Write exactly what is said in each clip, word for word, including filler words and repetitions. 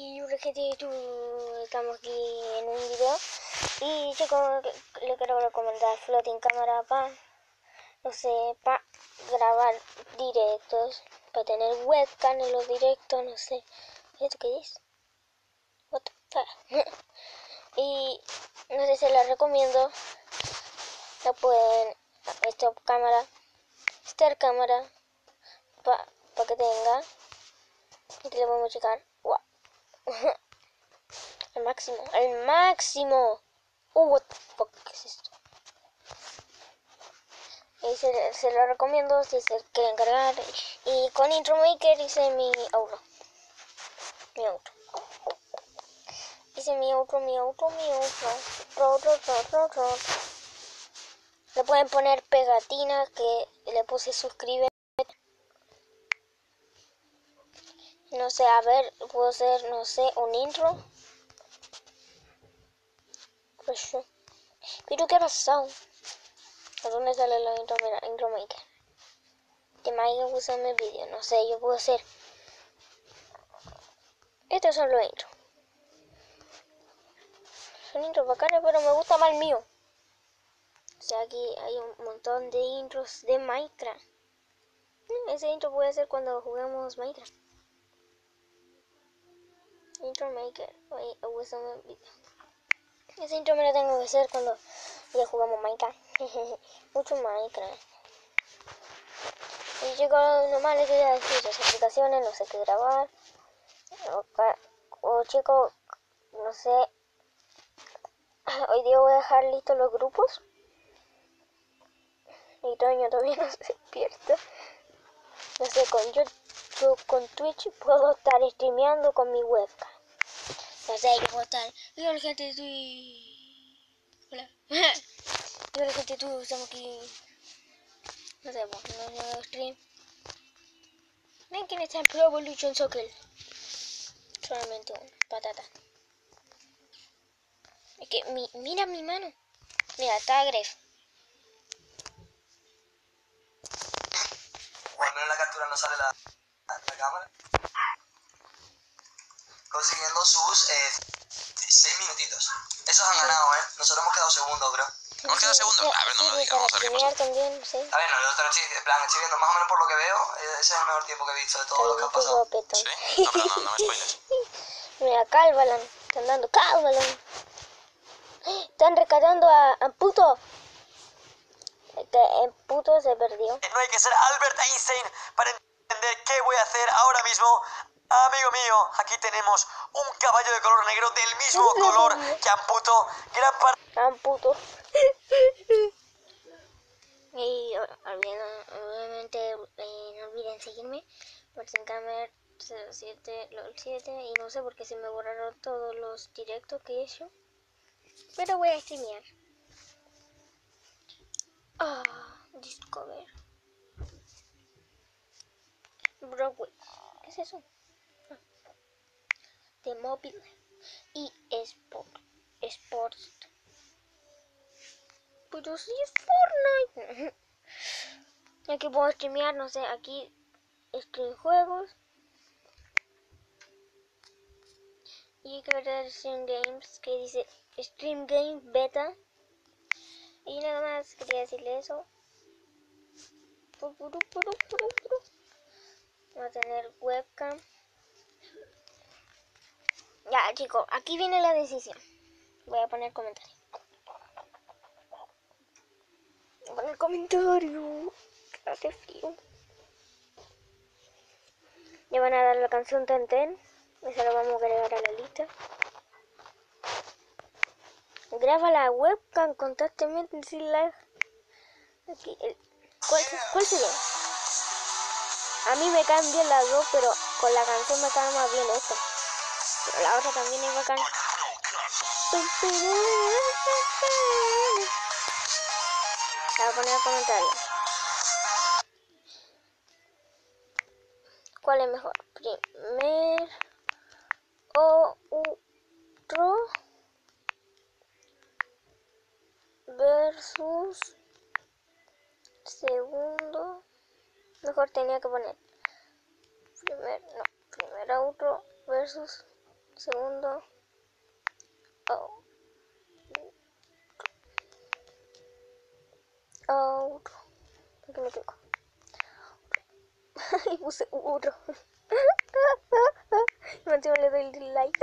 Y gente, tú, estamos aquí en un video y chicos, le quiero recomendar Floating Camera para, no sé, para grabar directos, para tener webcam en los directos, no sé. ¿Esto qué es? What the fuck? Y no sé, se la recomiendo. La pueden, esta cámara, esta cámara, para pa que tenga, y te la vamos a checar. Wow. Al máximo, al máximo. Uh, what the fuck, ¿qué es esto? Y se, se lo recomiendo si se quieren cargar. Y con Intro Maker hice mi outro. Mi outro. Hice mi outro, mi outro, mi outro. Ro, ro, ro, ro, ro. Le pueden poner pegatina que le puse suscribe. No sé, a ver, puedo hacer, no sé, un intro. Pues yo. ¿Pero qué ha pasado? ¿A dónde sale la intro, intro maker? Que me haya gustado mi vídeo, no sé, yo puedo hacer. Estos son los intros. Son intros bacanes, pero me gusta más el mío. O sea, aquí hay un montón de intros de Minecraft. Ese intro puede ser cuando juguemos Minecraft. Intro maker, me gusta mi vídeo. Ese intro me lo tengo que hacer cuando ya jugamos Minecraft. Mucho Minecraft. Y chicos, nomás les quería decir las aplicaciones, no sé qué grabar. O, o chicos, no sé. Hoy día voy a dejar listos los grupos. Y Toño todavía no se despierta. No sé, con YouTube, con Twitch puedo estar streameando con mi webcam. No sé, yo puedo estar. Hola gente, estoy. Hola. Hola gente, tú, estamos aquí. No sé, bueno, no, no stream. Ven quién está en Pro Evolution Soccer. Solamente una patata. Es que, mi, mira mi mano. Mira, está Gref. Cuando en la captura no sale la, la, la cámara. Consiguiendo sus eh, seis minutitos. Esos han ganado, ¿eh? Nosotros hemos quedado segundos, creo. ¿Hemos quedado segundos? A ver, no me lo digas, vamos a ver qué pasa. También, sí. A ver, no, yo estoy, en plan, estoy viendo más o menos por lo que veo. Ese es el mejor tiempo que he visto de todo lo que ha pasado. ¿Sí? No, pero no, no me spoiles. Mira, Calvalan. Están dando Calvalan. Están rescatando a, a Puto. Que el Puto se perdió. No hay que ser Albert Einstein para entender qué voy a hacer ahora mismo. Amigo mío, aquí tenemos un caballo de color negro del mismo color que Amputo. Gran parte. Amputo. Y obviamente eh, no olviden seguirme por Sincamer cero siete LOL siete. Y no sé por qué se me borraron todos los directos que he hecho. Pero voy a streamear. Ah, Discover. Broadway. ¿Qué es eso? Ah. De móvil. Y Sport. Sports. Pero sí es Fortnite. Aquí puedo streamear, no sé, aquí stream juegos. Y hay que ver Stream Games, que dice Stream Game Beta. Y nada más quería decirle eso. Voy a tener webcam. Ya, chicos, aquí viene la decisión. Voy a poner comentario. Voy a poner comentario. Hace frío. Le van a dar la canción Ten Ten. Esa la vamos a agregar a la lista. Graba la webcam constantemente sin lag. Aquí, el, ¿cuál, ¿Cuál sería? A mí me caen bien las dos, pero con la canción me cae más bien esta. Pero la otra también es bacán. La voy a poner a comentarlo. ¿Cuál es mejor? Primer o otro versus segundo. Mejor tenía que poner primer, no, primer outro versus Segundo. Oh. Otro. ¿Por qué me equivoco? Y puse otro. Y encima le doy el like.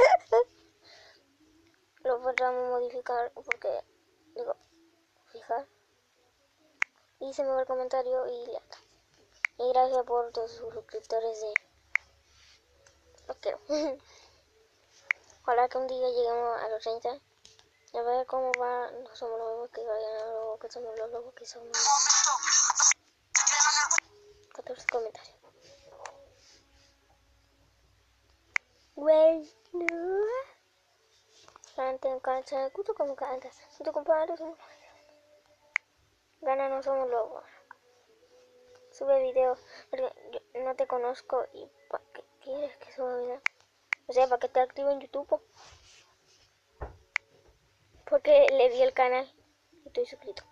Lo podríamos modificar porque, digo, fijar. Y se me va el comentario y ya está. Y gracias por todos sus suscriptores de... Los quiero. Ojalá que un día lleguemos a los treinta. A ver cómo va. No somos los lobos que vayan a los lobos que somos los lobos que somos. catorce comentarios. Güey, no. Antes en cancha, escucho como cantas. Si tu compadre somos. Gana, no somos lobos. Sube video, porque yo no te conozco y ¿para qué quieres que suba video? O sea, para que te active en YouTube. Porque le vi el canal y estoy suscrito.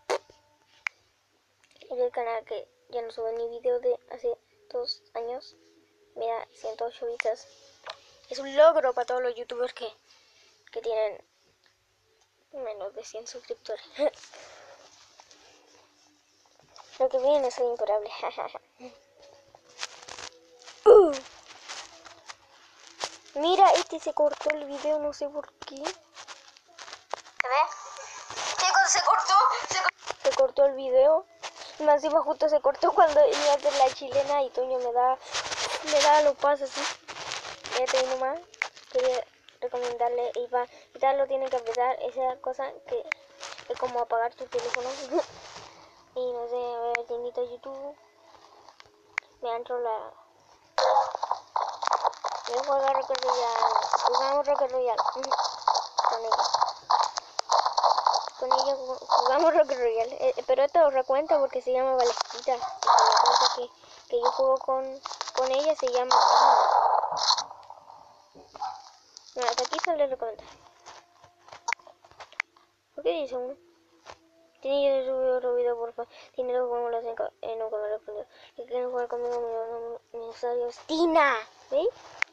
Le vi el canal que ya no sube ni video de hace dos años. Mira, ciento ocho vistas. Es un logro para todos los youtubers que, que tienen menos de cien suscriptores. Lo que viene soy imparable. uh. Mira, este se cortó el video, no sé por qué. ¿Se ve? Chicos, se cortó. Se, cortó. se cortó el video. Y más encima justo se cortó cuando iba a hacer la chilena y Toño me da, me da los pasos así. Este nomás. Quería recomendarle y va, y tal lo tiene que apretar esa cosa que es como apagar tu teléfono. Y no sé, a ver, te invito a YouTube. Me entro la... Voy a jugar Rocket Royale. Jugamos Rocket Royale. Con ella. Con ella jugamos Rocket Royale. Eh, pero esto recuenta porque se llama Valesquita. Y se me cuenta que, que yo juego con, con ella se llama... Bueno, hasta aquí sale el comentario. ¿Por qué dice uno? Tiene que subir otro video, por favor. Tiene que jugar los cinco. Eh, nunca me respondió. Que quieren jugar conmigo, mi usuario es Tina. ¿Veis?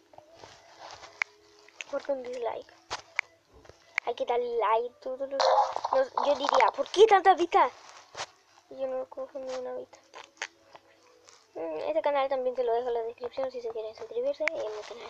Porque un dislike. Hay que darle like. Todo lo... no, yo diría, ¿por qué tantas vistas? Y yo no cojo ni una vista. Este canal también te lo dejo en la descripción si se quieren suscribirse en mi canal.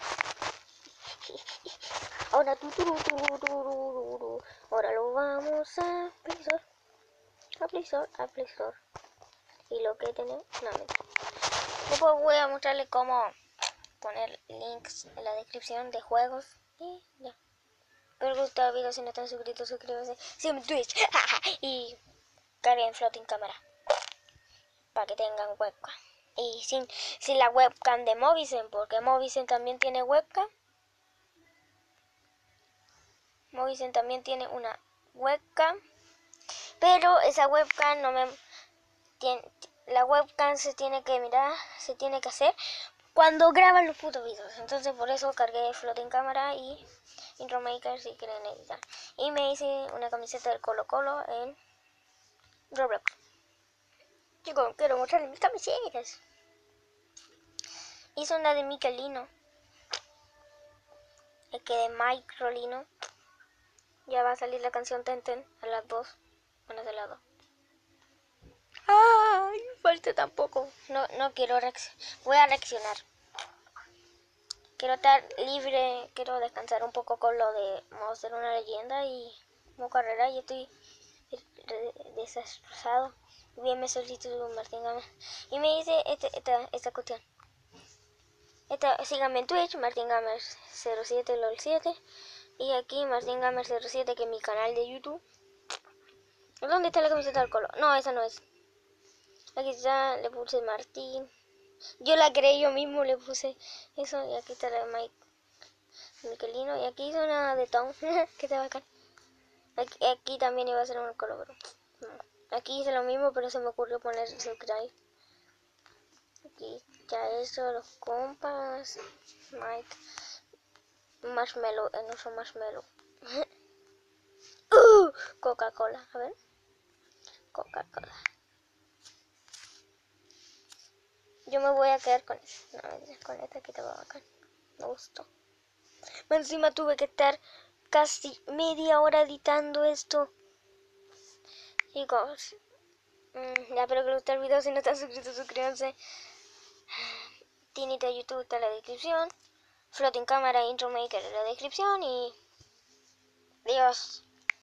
Ahora, tu, tu, tu, tu, tu, tu, tu. Ahora lo vamos a Play Store. A Play Store, a Play Store. Y lo que tenemos, no, mentira. Después voy a mostrarles cómo poner links en la descripción de juegos. Y ya. Espero que les guste el video. Si no están suscritos, suscríbanse. Síganme en Twitch. Y carguen Floating Camera. Para que tengan webcam. Y sin, sin la webcam de Movizen. Porque Movizen también tiene webcam. Movizen también tiene una webcam. Pero esa webcam no me... Tiene, la webcam se tiene que mirar, se tiene que hacer cuando graban los putos videos. Entonces por eso cargué Floating Camera y Intro Maker si quieren editar. Y me hice una camiseta del Colo Colo en Roblox. Chicos, quiero mostrarles mis camisetas. Hice una de Michelino. Es que de Mike Rolino. Ya va a salir la canción Ten Ten a las dos. Bueno, de las dos. Ay, falta tampoco. No, no quiero reaccionar. Voy a reaccionar. Quiero estar libre. Quiero descansar un poco con lo de Monster una leyenda y como carrera. Y estoy desastrozado. Bien me solicitó Martín Gamer. Y me dice este, esta, esta cuestión. Esta, síganme en Twitch, Martín Gamer cero siete LOL siete. Y aquí Martín Gamer cero siete, que es mi canal de YouTube. ¿Dónde está la camiseta del Colo? No, esa no es. Aquí está, le puse Martín. Yo la creé yo mismo, le puse eso. Y aquí está la de Mike Michelino. Y aquí hice una de Tom. Que está bacán. Aquí, aquí también iba a ser un color. Aquí hice lo mismo, pero se me ocurrió poner subscribe. Aquí ya eso, los compas. Mike. Marshmallow, eh, no son marshmallow. uh, Coca-Cola, a ver. Coca-Cola. Yo me voy a quedar con esta. No, con esta que te va bacán. Me gustó. Encima tuve que estar casi media hora editando esto. Chicos, mmm, ya espero que les guste el video. Si no están suscritos, suscríbanse. Tinita de YouTube está en la descripción. Floating Camera Intro Maker en la descripción. Y... Dios.